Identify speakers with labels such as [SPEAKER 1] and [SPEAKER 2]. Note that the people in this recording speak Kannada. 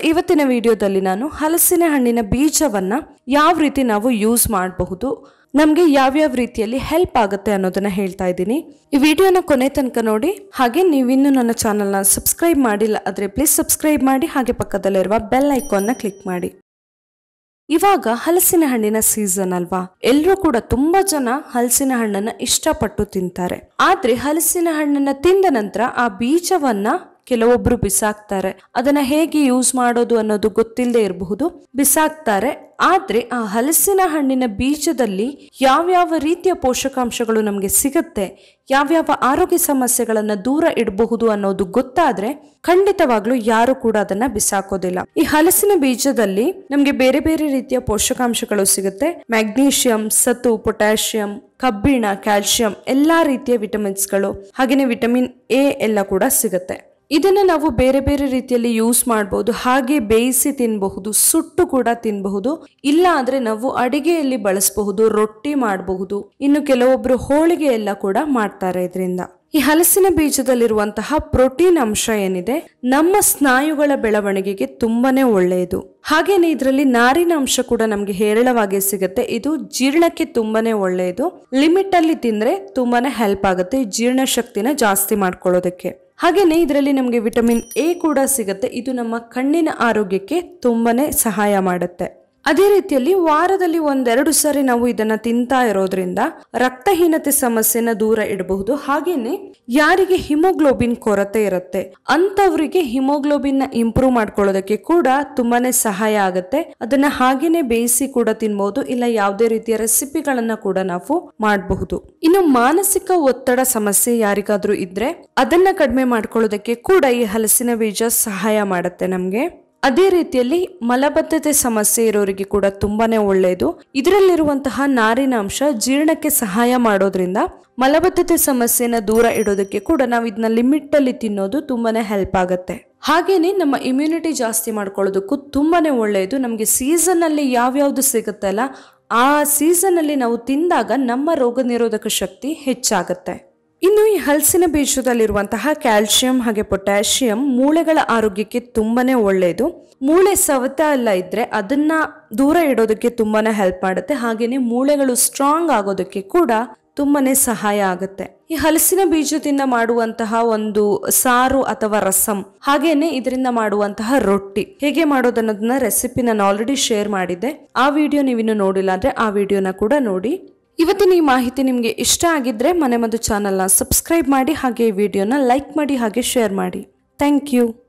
[SPEAKER 1] ಇವತ್ತಿನ ವಿಡಿಯೋದಲ್ಲಿ ನಾನು ಹಲಸಿನ ಹಣ್ಣಿನ ಬೀಜವನ್ನ ಯಾವ ರೀತಿ ನಾವು ಯೂಸ್ ಮಾಡಬಹುದು, ನಮಗೆ ಯಾವ್ಯಾವ ರೀತಿಯಲ್ಲಿ ಹೆಲ್ಪ್ ಆಗುತ್ತೆ ಅನ್ನೋದನ್ನ ಹೇಳ್ತಾ ಇದ್ದೀನಿ. ಈ ವಿಡಿಯೋನ ಕೊನೆ ತನಕ ನೋಡಿ. ಹಾಗೆ ನೀವಿನ್ನೂ ನನ್ನ ಚಾನಲ್ನ ಸಬ್ಸ್ಕ್ರೈಬ್ ಮಾಡಿಲ್ಲ ಆದರೆ ಪ್ಲೀಸ್ ಸಬ್ಸ್ಕ್ರೈಬ್ ಮಾಡಿ, ಹಾಗೆ ಪಕ್ಕದಲ್ಲಿರುವ ಬೆಲ್ ಐಕಾನ್ನ ಕ್ಲಿಕ್ ಮಾಡಿ. ಇವಾಗ ಹಲಸಿನ ಹಣ್ಣಿನ ಸೀಸನ್ ಅಲ್ವಾ, ಎಲ್ಲರೂ ಕೂಡ ತುಂಬಾ ಜನ ಹಲಸಿನ ಹಣ್ಣನ್ನ ಇಷ್ಟಪಟ್ಟು ತಿಂತಾರೆ. ಆದ್ರೆ ಹಲಸಿನ ಹಣ್ಣನ್ನ ತಿಂದ ನಂತರ ಆ ಬೀಜವನ್ನ ಕೆಲವೊಬ್ರು ಬಿಸಾಕ್ತಾರೆ. ಅದನ್ನ ಹೇಗೆ ಯೂಸ್ ಮಾಡೋದು ಅನ್ನೋದು ಗೊತ್ತಿಲ್ಲದೆ ಇರಬಹುದು, ಬಿಸಾಕ್ತಾರೆ. ಆದ್ರೆ ಆ ಹಲಸಿನ ಹಣ್ಣಿನ ಬೀಜದಲ್ಲಿ ಯಾವ್ಯಾವ ರೀತಿಯ ಪೋಷಕಾಂಶಗಳು ನಮ್ಗೆ ಸಿಗುತ್ತೆ, ಯಾವ್ಯಾವ ಆರೋಗ್ಯ ಸಮಸ್ಯೆಗಳನ್ನ ದೂರ ಇಡಬಹುದು ಅನ್ನೋದು ಗೊತ್ತಾದ್ರೆ ಖಂಡಿತವಾಗ್ಲೂ ಯಾರು ಕೂಡ ಅದನ್ನ ಬಿಸಾಕೋದಿಲ್ಲ. ಈ ಹಲಸಿನ ಬೀಜದಲ್ಲಿ ನಮ್ಗೆ ಬೇರೆ ಬೇರೆ ರೀತಿಯ ಪೋಷಕಾಂಶಗಳು ಸಿಗುತ್ತೆ. ಮ್ಯಾಗ್ನೀಷಿಯಂ, ಸತು, ಪೊಟ್ಯಾಷಿಯಂ, ಕಬ್ಬಿಣ, ಕ್ಯಾಲ್ಸಿಯಂ, ಎಲ್ಲಾ ರೀತಿಯ ವಿಟಮಿನ್ಸ್ಗಳು, ಹಾಗೇನೆ ವಿಟಮಿನ್ ಎ ಎಲ್ಲ ಕೂಡ ಸಿಗುತ್ತೆ. ಇದನ್ನ ನಾವು ಬೇರೆ ಬೇರೆ ರೀತಿಯಲ್ಲಿ ಯೂಸ್ ಮಾಡಬಹುದು. ಹಾಗೆ ಬೇಯಿಸಿ ತಿನ್ನಬಹುದು, ಸುಟ್ಟು ಕೂಡ ತಿನ್ನಬಹುದು, ಇಲ್ಲ ಆದ್ರೆ ನಾವು ಅಡಿಗೆಯಲ್ಲಿ ಬಳಸಬಹುದು, ರೊಟ್ಟಿ ಮಾಡಬಹುದು, ಇನ್ನು ಕೆಲವೊಬ್ರು ಹೋಳಿಗೆ ಎಲ್ಲ ಕೂಡ ಮಾಡ್ತಾರೆ ಇದರಿಂದ. ಈ ಹಲಸಿನ ಬೀಜದಲ್ಲಿರುವಂತಹ ಪ್ರೋಟೀನ್ ಅಂಶ ಏನಿದೆ ನಮ್ಮ ಸ್ನಾಯುಗಳ ಬೆಳವಣಿಗೆಗೆ ತುಂಬಾನೇ ಒಳ್ಳೆಯದು. ಹಾಗೇನೆ ಇದರಲ್ಲಿ ನಾರಿನ ಅಂಶ ಕೂಡ ನಮ್ಗೆ ಹೇರಳವಾಗಿ ಸಿಗುತ್ತೆ. ಇದು ಜೀರ್ಣಕ್ಕೆ ತುಂಬಾನೇ ಒಳ್ಳೆಯದು. ಲಿಮಿಟ್ ಅಲ್ಲಿ ತಿಂದ್ರೆ ತುಂಬಾನೇ ಹೆಲ್ಪ್ ಆಗುತ್ತೆ ಜೀರ್ಣ ಶಕ್ತಿನ ಜಾಸ್ತಿ ಮಾಡ್ಕೊಳ್ಳೋದಕ್ಕೆ. ಹಾಗೇನೆ ಇದರಲ್ಲಿ ನಮಗೆ ವಿಟಮಿನ್ ಎ ಕೂಡ ಸಿಗುತ್ತೆ. ಇದು ನಮ್ಮ ಕಣ್ಣಿನ ಆರೋಗ್ಯಕ್ಕೆ ತುಂಬಾನೇ ಸಹಾಯ ಮಾಡುತ್ತೆ. ಅದೇ ರೀತಿಯಲ್ಲಿ ವಾರದಲ್ಲಿ 1-2 ಸಾರಿ ನಾವು ಇದನ್ನ ತಿಂತಾ ಇರೋದ್ರಿಂದ ರಕ್ತಹೀನತೆ ಸಮಸ್ಯೆನ ದೂರ ಇಡಬಹುದು. ಹಾಗೇನೆ ಯಾರಿಗೆ ಹಿಮೋಗ್ಲೋಬಿನ್ ಕೊರತೆ ಇರುತ್ತೆ ಅಂತವರಿಗೆ ಹಿಮೋಗ್ಲೋಬಿನ್ ನ ಇಂಪ್ರೂವ್ ಮಾಡ್ಕೊಳ್ಳೋದಕ್ಕೆ ಕೂಡ ತುಂಬಾನೇ ಸಹಾಯ ಆಗುತ್ತೆ. ಅದನ್ನ ಹಾಗೇನೆ ಬೇಯಿಸಿ ಕೂಡ ತಿನ್ಬಹುದು, ಇಲ್ಲ ಯಾವುದೇ ರೀತಿಯ ರೆಸಿಪಿಗಳನ್ನ ಕೂಡ ನಾವು ಮಾಡಬಹುದು. ಇನ್ನು ಮಾನಸಿಕ ಒತ್ತಡ ಸಮಸ್ಯೆ ಯಾರಿಗಾದ್ರೂ ಇದ್ರೆ ಅದನ್ನ ಕಡಿಮೆ ಮಾಡ್ಕೊಳ್ಳೋದಕ್ಕೆ ಕೂಡ ಈ ಹಲಸಿನ ಬೀಜ ಸಹಾಯ ಮಾಡುತ್ತೆ ನಮ್ಗೆ. ಅದೇ ರೀತಿಯಲ್ಲಿ ಮಲಬದ್ಧತೆ ಸಮಸ್ಯೆ ಇರೋರಿಗೆ ಕೂಡ ತುಂಬಾನೇ ಒಳ್ಳೆಯದು. ಇದರಲ್ಲಿರುವಂತಹ ನಾರಿನ ಅಂಶ ಜೀರ್ಣಕ್ಕೆ ಸಹಾಯ ಮಾಡೋದ್ರಿಂದ ಮಲಬದ್ಧತೆ ಸಮಸ್ಯೆನ ದೂರ ಇಡೋದಕ್ಕೆ ಕೂಡ ನಾವು ಇದನ್ನ ಲಿಮಿಟ್ ಅಲ್ಲಿ ತಿನ್ನೋದು ತುಂಬಾನೇ ಹೆಲ್ಪ್ ಆಗುತ್ತೆ. ಹಾಗೇನೆ ನಮ್ಮ ಇಮ್ಯುನಿಟಿ ಜಾಸ್ತಿ ಮಾಡ್ಕೊಳ್ಳೋದಕ್ಕೂ ತುಂಬಾನೇ ಒಳ್ಳೆಯದು. ನಮ್ಗೆ ಸೀಸನ್ ಅಲ್ಲಿ ಯಾವ್ಯಾವ್ದು ಸಿಗುತ್ತಲ್ಲ ಆ ಸೀಸನ್ ಅಲ್ಲಿ ನಾವು ತಿಂದಾಗ ನಮ್ಮ ರೋಗ ನಿರೋಧಕ ಶಕ್ತಿ ಹೆಚ್ಚಾಗುತ್ತೆ. ಇನ್ನು ಈ ಹಲಸಿನ ಬೀಜದಲ್ಲಿರುವಂತಹ ಕ್ಯಾಲ್ಸಿಯಂ ಹಾಗೆ ಪೊಟ್ಯಾಷಿಯಂ ಮೂಳೆಗಳ ಆರೋಗ್ಯಕ್ಕೆ ತುಂಬಾನೇ ಒಳ್ಳೆಯದು. ಮೂಳೆ ಸವೆತ ಎಲ್ಲ ಇದ್ರೆ ಅದನ್ನ ದೂರ ಇಡೋದಕ್ಕೆ ತುಂಬಾನೇ ಹೆಲ್ಪ್ ಮಾಡುತ್ತೆ. ಹಾಗೇನೆ ಮೂಳೆಗಳು ಸ್ಟ್ರಾಂಗ್ ಆಗೋದಕ್ಕೆ ಕೂಡ ತುಂಬಾನೇ ಸಹಾಯ ಆಗುತ್ತೆ. ಈ ಹಲಸಿನ ಬೀಜದಿಂದ ಮಾಡುವಂತಹ ಒಂದು ಸಾರು ಅಥವಾ ರಸಂ, ಹಾಗೇನೆ ಇದರಿಂದ ಮಾಡುವಂತಹ ರೊಟ್ಟಿ ಹೇಗೆ ಮಾಡೋದನ್ನೋದನ್ನ ರೆಸಿಪಿ ನಾನು ಆಲ್ರೆಡಿ ಶೇರ್ ಮಾಡಿದ್ದೆ. ಆ ವಿಡಿಯೋ ನೀವಿನ್ನು ನೋಡಿಲ್ಲ ಅಂದ್ರೆ ಆ ವಿಡಿಯೋನ ಕೂಡ ನೋಡಿ. ಇವತ್ತಿನ ಈ ಮಾಹಿತಿ ನಿಮಗೆ ಇಷ್ಟ ಆಗಿದ್ರೆ ಮನೆ ಮದ್ದು ಚಾನಲ್ನ ಸಬ್ಸ್ಕ್ರೈಬ್ ಮಾಡಿ, ಹಾಗೆ ಈ ವಿಡಿಯೋನ ಲೈಕ್ ಮಾಡಿ, ಹಾಗೆ ಶೇರ್ ಮಾಡಿ. Thank you.